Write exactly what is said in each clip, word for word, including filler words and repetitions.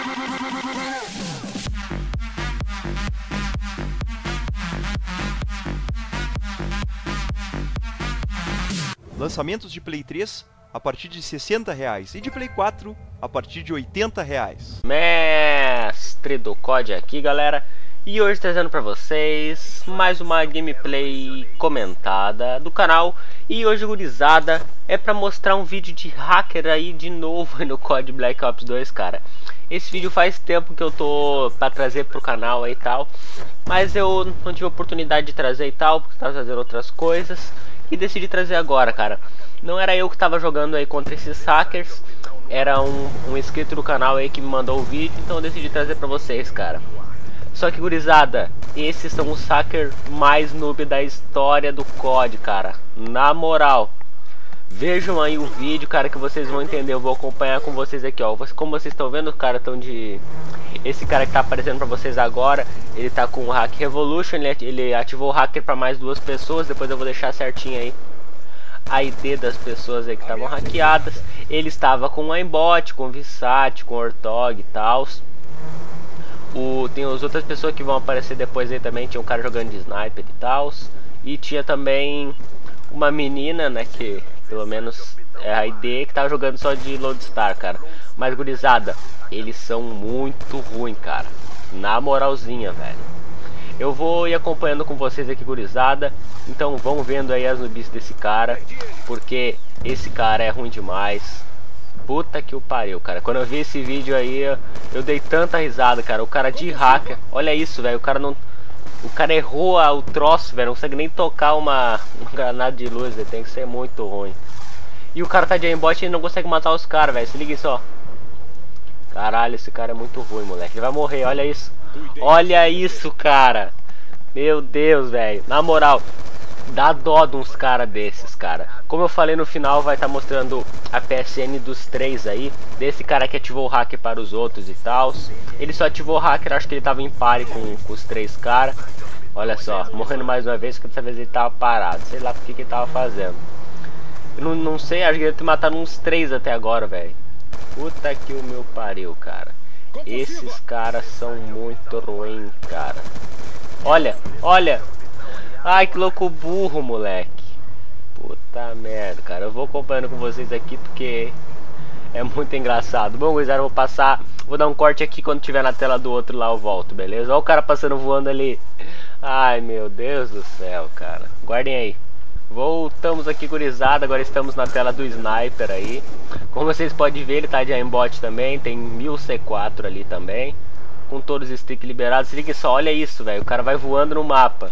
Lançamentos de Play três a partir de sessenta reais e de Play quatro a partir de oitenta reais. Mestre do C O D aqui, galera, e hoje trazendo pra vocês mais uma gameplay comentada do canal. E hoje, gurizada, é pra mostrar um vídeo de hacker aí de novo no C O D Black Ops dois, cara. Esse vídeo faz tempo que eu tô pra trazer pro canal aí e tal, mas eu não tive oportunidade de trazer e tal, porque tava fazendo outras coisas, e decidi trazer agora, cara. Não era eu que tava jogando aí contra esses hackers, era um, um inscrito do canal aí que me mandou o vídeo, então eu decidi trazer pra vocês, cara. Só que, gurizada, esses são os hackers mais noob da história do C O D, cara. Na moral, vejam aí o vídeo, cara, que vocês vão entender. Eu vou acompanhar com vocês aqui, ó. Como vocês estão vendo, cara, estão de... Esse cara que tá aparecendo pra vocês agora, ele tá com o Hack Revolution, ele, ele ativou o hacker pra mais duas pessoas. Depois eu vou deixar certinho aí a I D das pessoas aí que estavam hackeadas. Ele estava com o Aimbot, com o Vsat, com o Ortog e tal. O, tem as outras pessoas que vão aparecer depois aí também. Tinha um cara jogando de sniper e tal. E tinha também uma menina, né, que pelo menos é a I D, que tava jogando só de Lodestar, cara. Mas, gurizada, eles são muito ruins, cara. Na moralzinha, velho. Eu vou ir acompanhando com vocês aqui, gurizada. Então vão vendo aí as noobies desse cara, porque esse cara é ruim demais. Puta que o pariu, cara. Quando eu vi esse vídeo aí, eu dei tanta risada, cara. O cara de hacker, olha isso, velho. O cara não... O cara errou o troço, velho. Não consegue nem tocar uma, uma granada de luz, véio. Tem que ser muito ruim. E o cara tá de aimbot e não consegue matar os caras, velho. Se liga só. Caralho, esse cara é muito ruim, moleque. Ele vai morrer, olha isso. Olha isso, cara. Meu Deus, velho. Na moral, dá dó de uns caras desses, cara. Como eu falei, no final vai estar tá mostrando a P S N dos três aí. Desse cara que ativou o hacker para os outros e tal. Ele só ativou o hacker, acho que ele tava em pare com, com os três caras. Olha só, morrendo mais uma vez, que dessa vez ele tava parado. Sei lá porque que ele tava fazendo. Eu não, não sei, acho que ele mataram uns três até agora, velho. Puta que o meu pariu, cara. Esses caras são muito ruins, cara. Olha, olha. Ai, que louco burro, moleque. Puta merda, cara. Eu vou acompanhando com vocês aqui porque é muito engraçado. Bom, gurizada, eu vou passar... Vou dar um corte aqui, quando tiver na tela do outro lá eu volto, beleza? Olha o cara passando voando ali. Ai, meu Deus do céu, cara. Guardem aí. Voltamos aqui, gurizada. Agora estamos na tela do sniper aí. Como vocês podem ver, ele tá de aimbot também. Tem mil C quatro ali também, com todos os sticks liberados. Se liga só, olha isso, velho. O cara vai voando no mapa.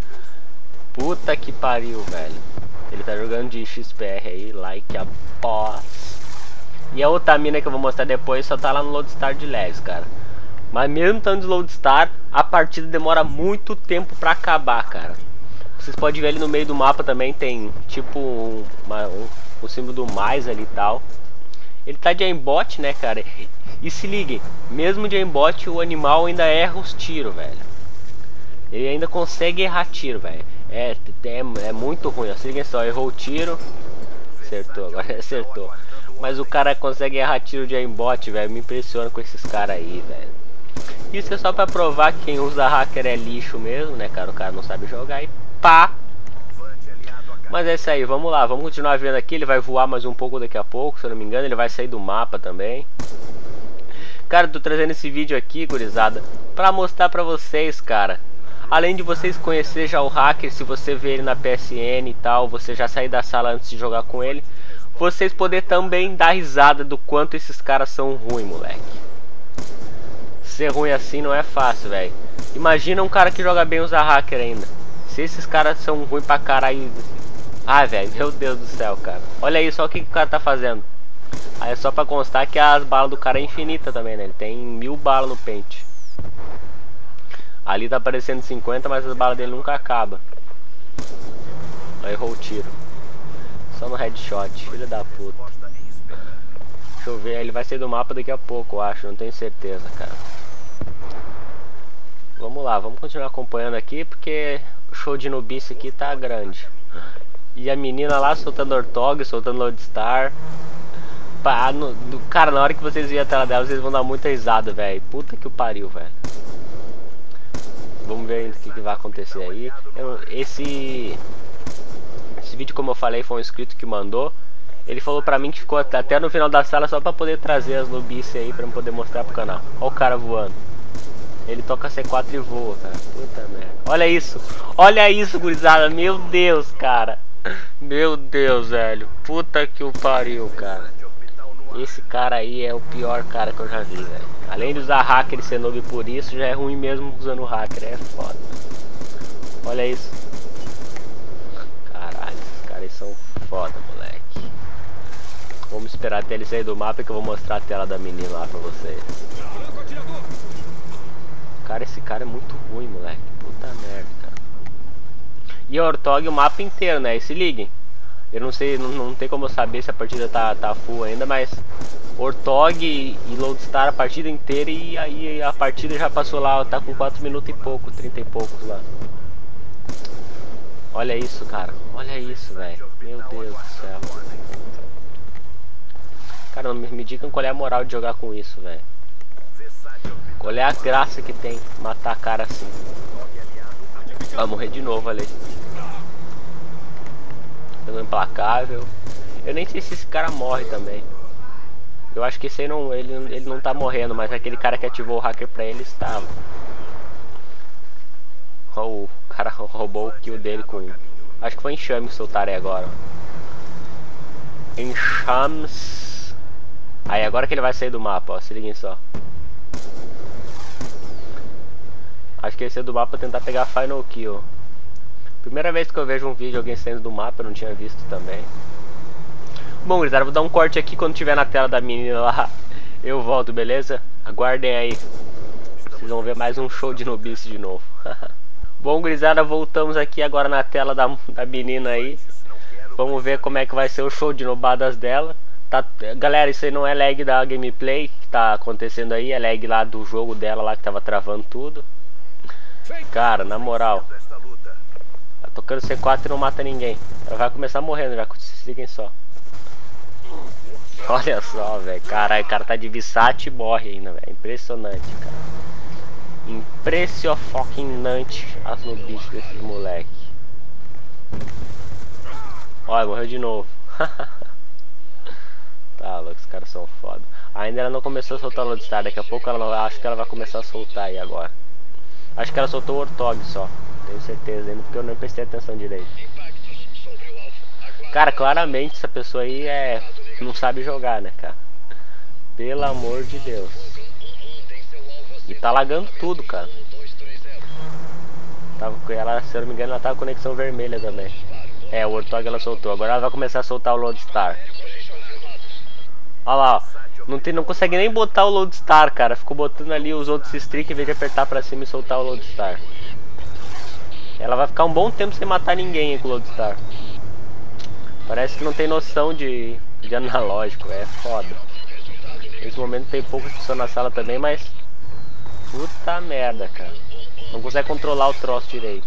Puta que pariu, velho. Ele tá jogando de X P R aí, like a boss. E a outra mina que eu vou mostrar depois só tá lá no Lodestar de Leves, cara. Mas mesmo estando de Lodestar, a partida demora muito tempo pra acabar, cara. Vocês podem ver ali no meio do mapa também tem tipo um, uma, um, um símbolo do mais ali e tal. Ele tá de aimbot, né, cara? E se liguem, mesmo de aimbot o animal ainda erra os tiros, velho. Ele ainda consegue errar tiro, velho. É, é, é muito ruim, ó. Se liguem só, errou o tiro. Acertou, agora acertou. Mas o cara consegue errar tiro de aimbot, velho. Me impressiona com esses caras aí, velho. Isso é só pra provar que quem usa hacker é lixo mesmo, né, cara? O cara não sabe jogar e pá! Mas é isso aí, vamos lá, vamos continuar vendo aqui. Ele vai voar mais um pouco daqui a pouco, se eu não me engano. Ele vai sair do mapa também. Cara, eu tô trazendo esse vídeo aqui, gurizada, pra mostrar pra vocês, cara. Além de vocês conhecer já o hacker, se você vê ele na P S N e tal, você já sair da sala antes de jogar com ele, vocês poder também dar risada do quanto esses caras são ruins, moleque. Ser ruim assim não é fácil, velho. Imagina um cara que joga bem usar hacker ainda. Se esses caras são ruins pra caralho. Ai, velho, meu Deus do céu, cara. Olha aí, só o que, que o cara tá fazendo. Aí é só pra constar que as balas do cara é infinita também, né? Ele tem mil balas no pente. Ali tá aparecendo cinquenta, mas as balas dele nunca acabam. Aí errou o tiro. Só no headshot, filho da puta. Deixa eu ver, ele vai sair do mapa daqui a pouco, eu acho, não tenho certeza, cara. Vamos lá, vamos continuar acompanhando aqui, porque o show de nubice aqui tá grande. E a menina lá soltando Ortog, soltando Lodestar. pá, no, no, cara, na hora que vocês virem a tela dela, vocês vão dar muita risada, velho. Puta que o pariu, velho. Vamos ver ainda o que, que vai acontecer aí. Eu, esse, esse vídeo, como eu falei, foi um inscrito que mandou. Ele falou pra mim que ficou até no final da sala só pra poder trazer as nubices aí, pra eu poder mostrar pro canal. Olha o cara voando. Ele toca C quatro e voa, cara. Puta merda. Olha isso. Olha isso, gurizada. Meu Deus, cara. Meu Deus, velho. Puta que o pariu, cara. Esse cara aí é o pior cara que eu já vi, velho. Além de usar hacker e ser noob por isso, já é ruim mesmo usando hacker. É foda. Olha isso. Caralho, esses caras são foda, moleque. Vamos esperar até ele sair do mapa que eu vou mostrar a tela da menina lá pra vocês. Cara, esse cara é muito ruim, moleque. Puta merda, cara. E a Ortog o mapa inteiro, né? E se liguem. Eu não sei, não, não tem como eu saber se a partida tá, tá full ainda, mas Ortog e, e Lodestar a partida inteira, e aí a partida já passou lá, tá com quatro minutos e pouco, trinta e poucos lá. Olha isso, cara. Olha isso, velho. Meu Deus do céu. Cara, me, me digam qual é a moral de jogar com isso, velho. Qual é a graça que tem matar a cara assim? Vai morrer de novo ali. Pelo implacável. Eu nem sei se esse cara morre também. Eu acho que esse aí não, ele, ele não tá morrendo, mas aquele cara que ativou o hacker pra ele estava. Oh, o cara roubou o kill dele com... Acho que foi enxame que soltaram aí agora. Enxames. Aí agora que ele vai sair do mapa, ó. Se liguem só. Acho que ele saiu do mapa pra tentar pegar a final kill. Primeira vez que eu vejo um vídeo de alguém saindo do mapa, eu não tinha visto também. Bom, gurizada, vou dar um corte aqui quando tiver na tela da menina lá. Eu volto, beleza? Aguardem aí. Vocês vão ver mais um show de nubice de novo. Bom, gurizada, voltamos aqui agora na tela da, da menina aí. Vamos ver como é que vai ser o show de nubadas dela. Tá, galera, isso aí não é lag da gameplay que tá acontecendo aí. É lag lá do jogo dela lá que tava travando tudo. Cara, na moral, tá tocando C quatro e não mata ninguém. Ela vai começar morrendo já, se liguem só. Olha só, velho. Caralho, o cara tá de Visat e morre ainda, velho. Impressionante, cara. Impressionante as nubices desses moleque. Olha, morreu de novo. Tá louco, os caras são foda. Ainda ela não começou a soltar o Lodestar. Daqui a pouco ela não, acho que ela vai começar a soltar aí agora. Acho que ela soltou o Ortog só. Tenho certeza ainda, porque eu não prestei atenção direito. Cara, claramente essa pessoa aí é... não sabe jogar, né, cara? Pelo amor de Deus. E tá lagando tudo, cara. Tava, ela, se eu não me engano, ela tava com conexão vermelha também. É, o Ortog ela soltou. Agora ela vai começar a soltar o Lodestar. Olha lá, ó. Não, tem, não consegue nem botar o Lodestar, cara. Ficou botando ali os outros streaks em vez de apertar pra cima e soltar o Lodestar. Ela vai ficar um bom tempo sem matar ninguém aí com o Lodestar. Parece que não tem noção de, de analógico, é foda. Nesse momento tem poucas pessoas na sala também, mas... Puta merda, cara. Não consegue controlar o troço direito.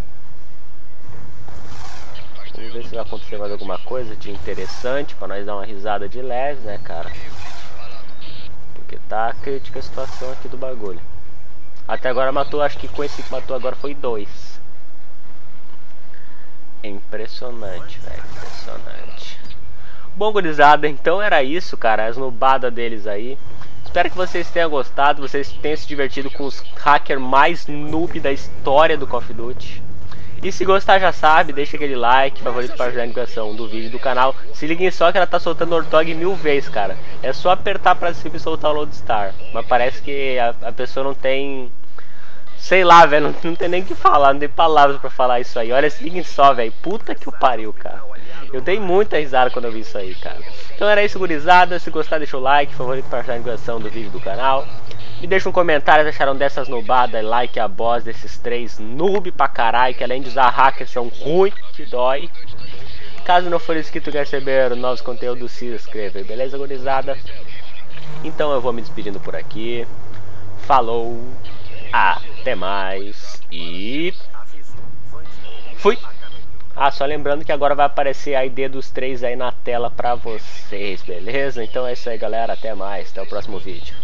Vamos ver se vai acontecer mais alguma coisa de interessante pra nós dar uma risada de leve, né, cara? Porque tá crítica a situação aqui do bagulho. Até agora matou, acho que com esse que matou agora foi dois. Impressionante, velho, impressionante. Bom, gurizada, então era isso, cara, as nubadas deles aí. Espero que vocês tenham gostado, vocês tenham se divertido com os hackers mais noob da história do Call of Duty. E se gostar, já sabe, deixa aquele like, favorito para ajudar a divulgação do vídeo do canal. Se liguem só que ela tá soltando Ortog mil vezes, cara. É só apertar pra cima e soltar o Lodestar. Mas parece que a, a pessoa não tem... Sei lá, velho, não, não tem nem o que falar, não tem palavras pra falar isso aí. Olha, se liguem só, velho, puta que o pariu, cara. Eu dei muita risada quando eu vi isso aí, cara. Então era isso, gurizada. Se gostar, deixa o like, favorito para ajudar a divulgação do vídeo do canal. Me deixa um comentário se acharam dessas nubadas, like a boss desses três noob pra caralho, que além de usar hackers são ruim, que dói. Caso não for inscrito e quer receber novos conteúdos, se inscreva, beleza, gurizada? Então eu vou me despedindo por aqui. Falou, até mais e fui! Ah, só lembrando que agora vai aparecer a I D dos três aí na tela pra vocês, beleza? Então é isso aí, galera. Até mais. Até o próximo vídeo.